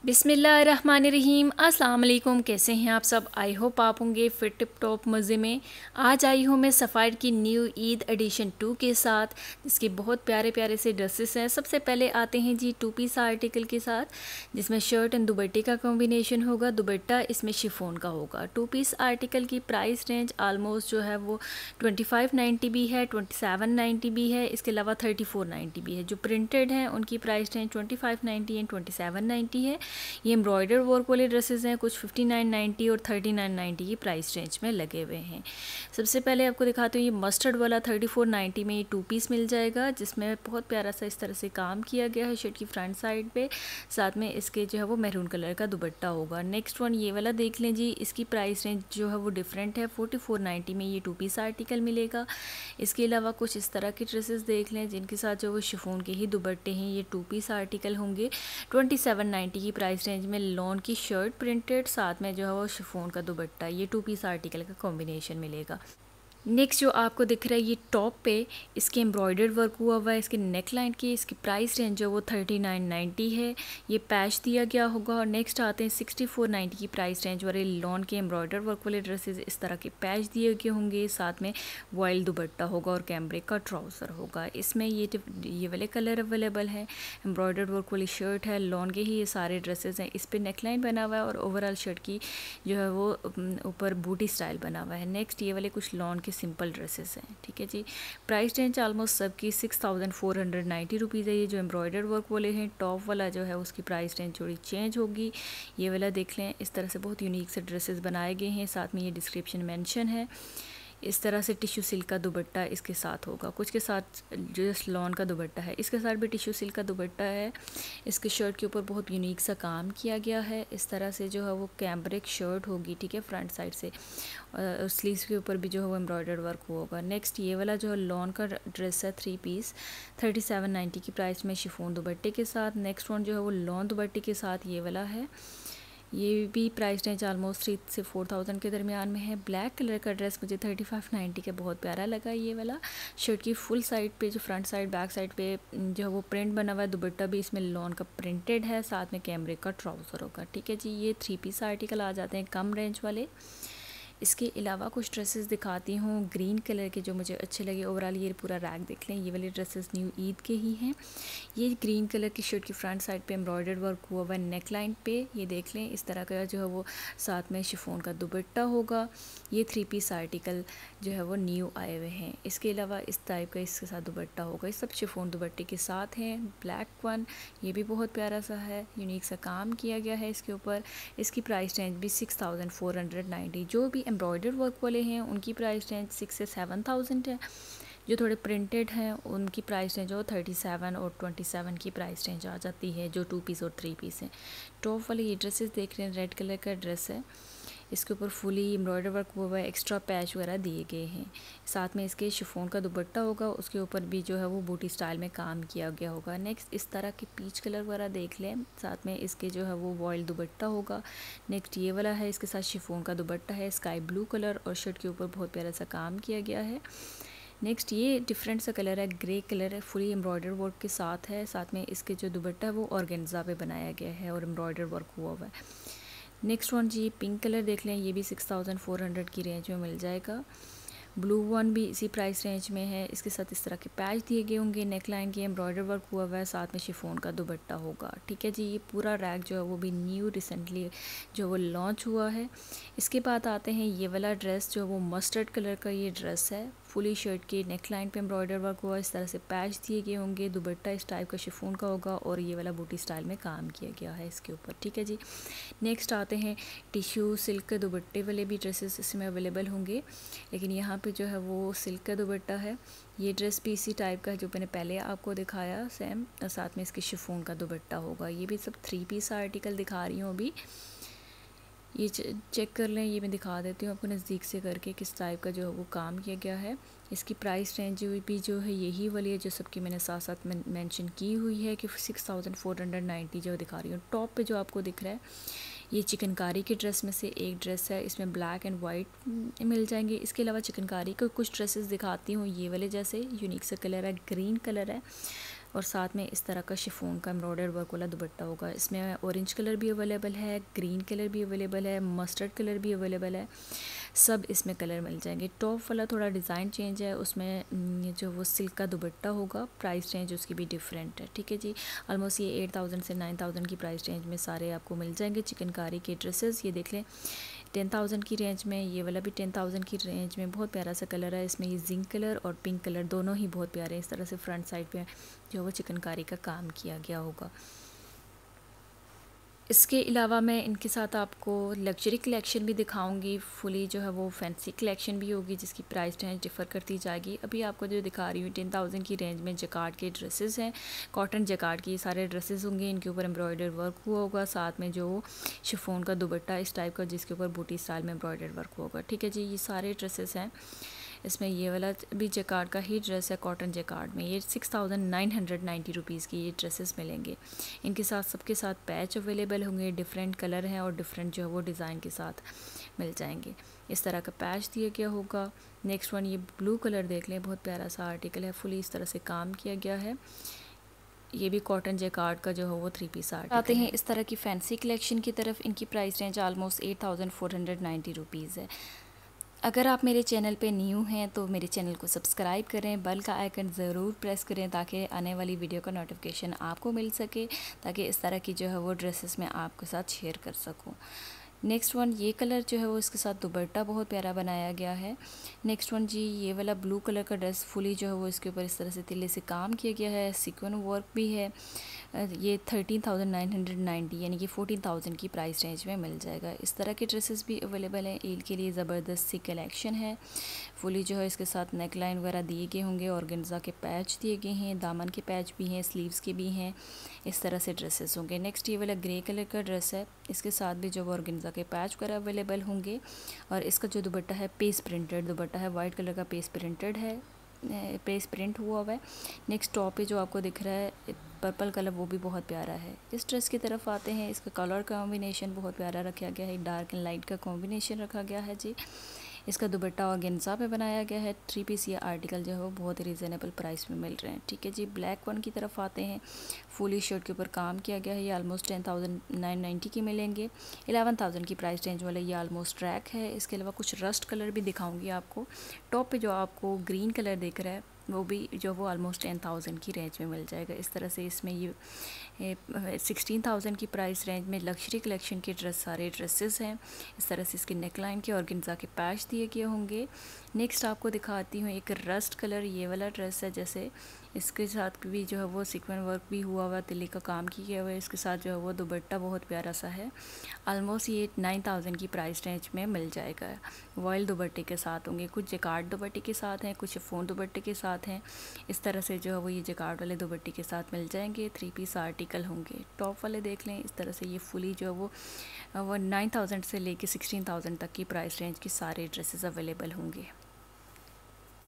बिस्मिल्लाहिर्रहमानिर्रहीम। अस्सलाम वालेकुम। कैसे हैं आप सब? आई होप आप होंगे फिट टिप टॉप मज़े में। आज आई हूँ मैं सफ़ायर की न्यू ईद एडिशन 2 के साथ, जिसके बहुत प्यारे प्यारे से ड्रेसेस हैं। सबसे पहले आते हैं जी 2 पीस आर्टिकल के साथ, जिसमें शर्ट एंड दुपट्टे का कॉम्बिनेशन होगा। दुपट्टा इसमें शिफॉन का होगा। 2 पीस आर्टिकल की प्राइस रेंज आलमोस्ट जो है वो 2590 भी है, 2790 भी है, इसके अलावा 3490 भी है। जो प्रिंटेड हैं उनकी प्राइस रेंज 2590 एंड 2790 है। ये एम्ब्रॉयडर वर्क वाले ड्रेसेस हैं, कुछ 5990 और 3990 की प्राइस रेंज में लगे हुए हैं। सबसे पहले आपको दिखाते हैं, ये मस्टर्ड वाला 3490 में ये 2 पीस मिल जाएगा, जिसमें बहुत प्यारा सा इस तरह से काम किया गया है शर्ट की फ्रंट साइड पे। साथ में इसके जो है वो मैरून कलर का दुपट्टा होगा। नेक्स्ट वन ये वाला देख लें जी, इसकी प्राइस रेंज जो है वो डिफरेंट है। 4490 में ये 2 पीस आर्टिकल मिलेगा। इसके अलावा कुछ इस तरह की ड्रेसेस देख लें, जिनके साथ जो वो शिफॉन के ही दुपट्टे हैं। ये 2 पीस आर्टिकल होंगे। 2790 की प्राइस रेंज में लॉन की शर्ट प्रिंटेड, साथ में जो है वो शिफॉन का दुपट्टा, ये 2 पीस आर्टिकल का कॉम्बिनेशन मिलेगा। नेक्स्ट जो आपको दिख रहा है ये टॉप पे इसके एम्ब्रॉयडर्ड वर्क हुआ हुआ है इसके नेक लाइन की। इसकी प्राइस रेंज जो वो 3990 है। ये पैच दिया गया होगा। और नेक्स्ट आते हैं 6490 की प्राइस रेंज वाले लॉन के एम्ब्रॉयडर वर्क वाले ड्रेसेस। इस तरह के पैच दिए गए होंगे, साथ में वाइल्ड दुपट्टा होगा और कैमरिक का ट्राउज़र होगा। इसमें ये वाले कलर अवेलेबल है। एम्ब्रॉयडर्ड वर्क वाली शर्ट है, लॉन के ही ये सारे ड्रेसेस हैं। इस पर नेक लाइन बना हुआ है और ओवरऑल शर्ट की जो है वो ऊपर बूटी स्टाइल बना हुआ है। नेक्स्ट ये वाले कुछ लॉन के सिंपल ड्रेसेस हैं। ठीक है जी। प्राइस रेंज ऑलमोस्ट सबकी 6490 रुपीज़ है। ये जो एम्ब्रॉयडर वर्क वाले हैं, टॉप वाला जो है उसकी प्राइस रेंज थोड़ी चेंज होगी। ये वाला देख लें, इस तरह से बहुत यूनिक से ड्रेसेस बनाए गए हैं। साथ में ये डिस्क्रिप्शन मेंशन है। इस तरह से टिश्यू सिल्क का दुपट्टा इसके साथ होगा। कुछ के साथ जो लॉन का दुपट्टा है, इसके साथ भी टिश्यू सिल्क का दुपट्टा है। इसके शर्ट के ऊपर बहुत यूनिक सा काम किया गया है। इस तरह से जो है वो कैम्ब्रिक शर्ट होगी, ठीक है, फ्रंट साइड से। और स्लीव्स के ऊपर भी जो है वो एम्ब्रॉयडर्ड वर्क होगा। नेक्स्ट ये वाला जो है लॉन का ड्रेस है 3 पीस, 3790 की प्राइस में शिफॉन दुपट्टे के साथ। नेक्स्ट वन जो है वो लॉन दुपट्टे के साथ ये वाला है। ये भी प्राइस रेंज ऑलमोस्ट 3 से 4000 के दरमियान में है। ब्लैक कलर का ड्रेस मुझे 3590 का बहुत प्यारा लगा। ये वाला शर्ट की फुल साइड पे जो फ्रंट साइड बैक साइड पे जो है वो प्रिंट बना हुआ है। दुपट्टा भी इसमें लॉन का प्रिंटेड है, साथ में कैमरे का ट्राउज़र होगा। ठीक है जी। ये 3 पीस आर्टिकल आ जाते हैं कम रेंज वाले। इसके अलावा कुछ ड्रेसेस दिखाती हूँ ग्रीन कलर के जो मुझे अच्छे लगे। ओवरऑल ये पूरा रैक देख लें, ये वाले ड्रेसेस न्यू ईद के ही हैं। ये ग्रीन कलर की शर्ट की फ्रंट साइड पे एम्ब्रॉयडर्ड वर्क हुआ हुआ नेक लाइन पे, ये देख लें। इस तरह का जो है वो साथ में शिफॉन का दुपट्टा होगा। ये 3 पीस आर्टिकल जो है वो न्यू आए हुए हैं। इसके अलावा इस टाइप का इसके साथ दुपट्टा होगा। ये सब शिफॉन दुपट्टे के साथ हैं। ब्लैक वन ये भी बहुत प्यारा सा है, यूनिक सा काम किया गया है इसके ऊपर। इसकी प्राइस रेंज भी 6490। जो भी एम्ब्रॉयडर वर्क वाले हैं उनकी प्राइस रेंज 6 से 7000 है। जो थोड़े प्रिंटेड हैं उनकी प्राइस रेंज जो 37 और 27 की प्राइस रेंज आ जाती है, जो 2 पीस और 3 पीस हैं। टॉप वाले ये ड्रेसेस देख रहे हैं, रेड कलर का ड्रेस है। इसके ऊपर फुली एम्ब्रॉयडर वर्क हुआ है, एक्स्ट्रा पैच वगैरह दिए गए हैं। साथ में इसके शिफॉन का दुपट्टा होगा, उसके ऊपर भी जो है वो बूटी स्टाइल में काम किया गया होगा। नेक्स्ट इस तरह के पीच कलर वगैरह देख लें, साथ में इसके जो है वो वॉइल दुपट्टा होगा। नेक्स्ट ये वाला है, इसके साथ शिफॉन का दुपट्टा है स्काई ब्लू कलर, और शर्ट के ऊपर बहुत प्यारा सा काम किया गया है। नेक्स्ट ये डिफरेंट सा कलर है, ग्रे कलर है, फुली एम्ब्रॉयडर वर्क के साथ है। साथ में इसके जो दुपट्टा है वो ऑर्गेन्जा पे बनाया गया है और एम्ब्रॉयडर वर्क हुआ हुआ है। नेक्स्ट वन जी पिंक कलर देख लें, ये भी 6400 की रेंज में मिल जाएगा। ब्लू वन भी इसी प्राइस रेंज में है। इसके साथ इस तरह के पैच दिए गए होंगे, नेक लाइन के एम्ब्रॉयडर वर्क हुआ हुआ है, साथ में शिफॉन का दुपट्टा होगा। ठीक है जी। ये पूरा रैक जो है वो भी न्यू रिसेंटली जो वो लॉन्च हुआ है। इसके बाद आते हैं ये वाला ड्रेस जो वो मस्टर्ड कलर का ये ड्रेस है। फुली शर्ट के नेक लाइन पे एम्ब्रॉयडर वर्क हुआ, इस तरह से पैच दिए गए होंगे। दुपट्टा इस टाइप का शिफॉन का होगा और ये वाला बूटी स्टाइल में काम किया गया है इसके ऊपर। ठीक है जी। नेक्स्ट आते हैं टिश्यू सिल्क के दुपट्टे वाले भी ड्रेसेस इसमें अवेलेबल होंगे, लेकिन यहाँ पे जो है वो सिल्क का दुपट्टा है। ये ड्रेस भी इसी टाइप का है जो मैंने पहले आपको दिखाया सेम, साथ में इसके शिफॉन का दुपट्टा होगा। ये भी सब 3 पीस आर्टिकल दिखा रही हूँ अभी। ये चेक कर लें, ये मैं दिखा देती हूँ आपको नज़दीक से करके किस टाइप का जो है वो काम किया गया है। इसकी प्राइस रेंज भी जो है यही वाली है जो सबकी मैंने साथ साथ मेंशन की हुई है कि 6490 जो दिखा रही हूँ। टॉप पे जो आपको दिख रहा है ये चिकनकारी की ड्रेस में से एक ड्रेस है। इसमें ब्लैक एंड वाइट मिल जाएंगे। इसके अलावा चिकनकारी के कुछ ड्रेसेस दिखाती हूँ, ये वाले जैसे यूनिक सा कलर है, ग्रीन कलर है। और साथ में इस तरह का शिफॉन का एम्ब्रॉयडर्ड वर्क वाला दुपट्टा होगा। इसमें ऑरेंज कलर भी अवेलेबल है, ग्रीन कलर भी अवेलेबल है, मस्टर्ड कलर भी अवेलेबल है, सब इसमें कलर मिल जाएंगे। टॉप वाला थोड़ा डिज़ाइन चेंज है, उसमें जो वो सिल्क का दुपट्टा होगा, प्राइस रेंज उसकी भी डिफरेंट है। ठीक है जी, ऑलमोस्ट ये 8000 से 9000 की प्राइस रेंज में सारे आपको मिल जाएंगे चिकनकारी के ड्रेसेस। ये देख लें 10,000 की रेंज में, ये वाला भी 10,000 की रेंज में। बहुत प्यारा सा कलर है इसमें, ये जिंक कलर और पिंक कलर दोनों ही बहुत प्यारे हैं। इस तरह से फ्रंट साइड पे जो वो चिकनकारी का काम किया गया होगा। इसके अलावा मैं इनके साथ आपको लग्जरी कलेक्शन भी दिखाऊंगी, फुली जो है वो फैंसी कलेक्शन भी होगी जिसकी प्राइस रेंज डिफ़र करती जाएगी। अभी आपको जो दिखा रही हूँ 10,000 की रेंज में जकार्ड के ड्रेसेस हैं, कॉटन जकार्ड के सारे ड्रेसेस होंगे। इनके ऊपर एम्ब्रॉयडर वर्क हुआ होगा, साथ में जो शिफॉन का दुपट्टा इस टाइप का जिसके ऊपर बूटी स्टाइल में एम्ब्रॉयडर वर्क होगा। ठीक है जी, ये सारे ड्रेसेस हैं। इसमें ये वाला भी जकार्ड का ही ड्रेस है, कॉटन जकार्ड में। ये 6,990 रुपीज़ की ये ड्रेसेस मिलेंगे। इनके साथ सबके साथ पैच अवेलेबल होंगे, डिफरेंट कलर हैं और डिफरेंट जो है वो डिज़ाइन के साथ मिल जाएंगे। इस तरह का पैच दिया गया होगा। नेक्स्ट वन, ये ब्लू कलर देख लें, बहुत प्यारा सा आर्टिकल है, फुली इस तरह से काम किया गया है। ये भी कॉटन जैकार्ड का जो है वो 3 पीस आर्टिकल आते हैं। इस तरह की फैंसी कलेक्शन की तरफ इनकी प्राइस रेंज ऑलमोस्ट 8,490 रुपीज़ है। अगर आप मेरे चैनल पे न्यू हैं तो मेरे चैनल को सब्सक्राइब करें, बेल का आइकन ज़रूर प्रेस करें ताकि आने वाली वीडियो का नोटिफिकेशन आपको मिल सके, ताकि इस तरह की जो है वो ड्रेसेस मैं आपके साथ शेयर कर सकूं। नेक्स्ट वन, ये कलर जो है वो इसके साथ दुपट्टा बहुत प्यारा बनाया गया है। नेक्स्ट वन जी, ये वाला ब्लू कलर का ड्रेस फुली जो है वो इसके ऊपर इस तरह से तिल्ले से काम किया गया है, सीक्वेंस वर्क भी है। ये 13,990 यानी कि 14,000 की प्राइस रेंज में मिल जाएगा। इस तरह के ड्रेसेस भी अवेलेबल हैं। ईद के लिए ज़बरदस्त सी कलेक्शन है। फुली जो है इसके साथ नेक लाइन वगैरह दिए गए होंगे, ऑर्गेन्जा के पैच दिए गए हैं, दामन के पैच भी हैं, स्लीव्स के भी हैं। इस तरह से ड्रेसेस होंगे। नेक्स्ट ये वाला ग्रे कलर का ड्रेस है, इसके साथ भी जो ऑर्गेन्जा के पैच वगैरह अवेलेबल होंगे। और इसका जो दुपट्टा है पेस्ट प्रिंटेड दुपट्टा है, वाइट कलर का पेस्ट प्रिंटेड है, पेस्ट प्रिंट हुआ हुआ है। नेक्स्ट टॉप पे जो आपको दिख रहा है पर्पल कलर, वो भी बहुत प्यारा है। इस ड्रेस की तरफ आते हैं। इसका कलर कॉम्बिनेशन बहुत प्यारा रखा गया है, डार्क एंड लाइट का कॉम्बिनेशन रखा गया है जी। इसका दुपट्टा ऑर्गेन्जा पे बनाया गया है। 3 पीस ये आर्टिकल जो है वो बहुत ही रिजनेबल प्राइस में मिल रहे हैं। ठीक है जी, ब्लैक वन की तरफ आते हैं। फुली शर्ट के ऊपर काम किया गया है। ये ऑलमोस्ट 10,990 की मिलेंगे। 11,000 की प्राइस रेंज वाला ये ऑलमोस्ट ट्रैक है। इसके अलावा कुछ रस्ट कलर भी दिखाऊंगी आपको। टॉप पे जो आपको ग्रीन कलर दिख रहा है वो भी जो वो ऑलमोस्ट 10,000 की रेंज में मिल जाएगा। इस तरह से इसमें ये 16,000 की प्राइस रेंज में लग्जरी कलेक्शन के सारे ड्रेसेस हैं। इस तरह से इसके नेकलाइन के ऑर्गेन्जा के पैच दिए गए होंगे। नेक्स्ट आपको दिखाती हूँ एक रस्ट कलर, ये वाला ड्रेस है। जैसे इसके साथ भी जो है वो सीक्वेंस वर्क भी हुआ हुआ, तिल्ली का काम किया हुआ है। इसके साथ जो है वो दुपट्टा बहुत प्यारा सा है। ऑलमोस्ट ये 9,000 की प्राइस रेंज में मिल जाएगा। वॉयल दुपट्टे के साथ होंगे, कुछ जकार्ड दुपट्टे के साथ हैं, कुछ शिफॉन दुपट्टे के साथ हैं। इस तरह से जो है वो ये जकार्ड वाले दुपट्टे के साथ मिल जाएंगे। 3 पीस आर्टिकल होंगे। टॉप वाले देख लें, इस तरह से ये फुली जो है वो 9,000 से लेके 16,000 तक की प्राइस रेंज के सारे ड्रेसेस अवेलेबल होंगे।